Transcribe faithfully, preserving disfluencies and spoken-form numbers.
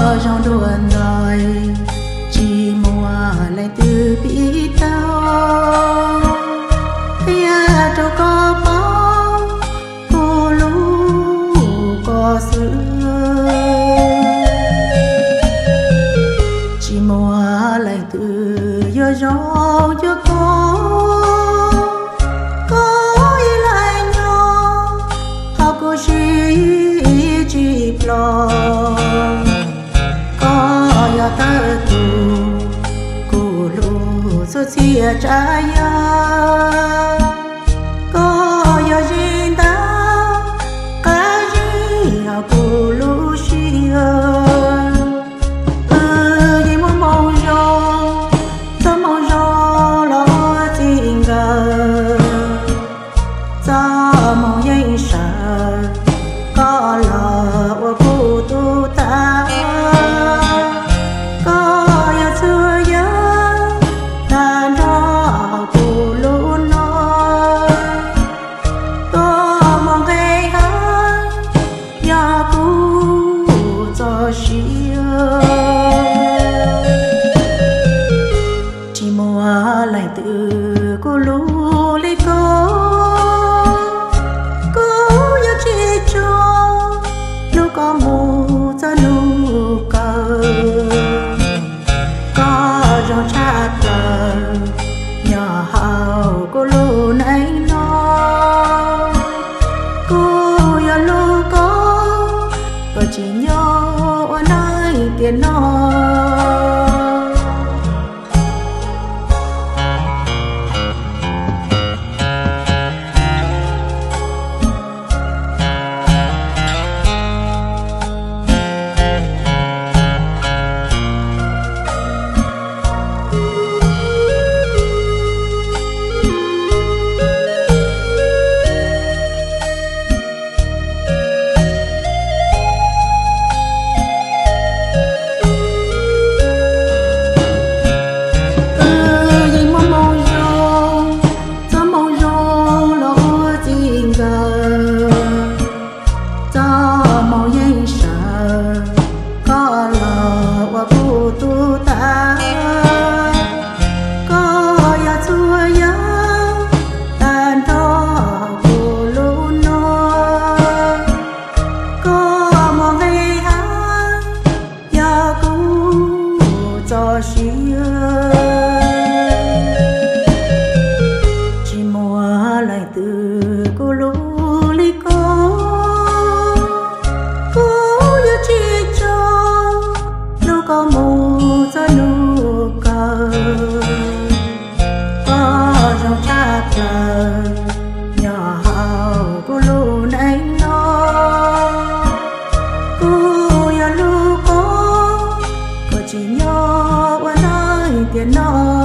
trong đuôn đời chỉ mùa lại từ bị tao kia đâu có bao cô lũ có xưa chỉ mùa lại từ giờ gió cho có có ý lại nhau họ có chỉ chỉ lo có ya ta tu cô lũ số chia trái ya có ya gì ta cái gì họ cô lũ chia ừ gì muốn mong gió ta mong gió lo tình ngờ ta mong yên sợ có lỡ của cô tu ta có ya xưa nhớ ta đó cô lũ nói có mong ngày hai ya cô cho xưa chỉ mùa lại từ cô lũ lấy cô có mù cho nụ cờ có rong cha tờ nhỏ hào cô lù này nó cô ya lù có có chỉ nhỏ ở nơi tiền nó chỉ mùa lại từ cô lũ lấy cô cô yêu chỉ cho đâu có mù cho nụ cờ có rong cha cờ nhỏ hào cô lũ này nó cô yêu lũ có có chỉ nhỏ tiền nó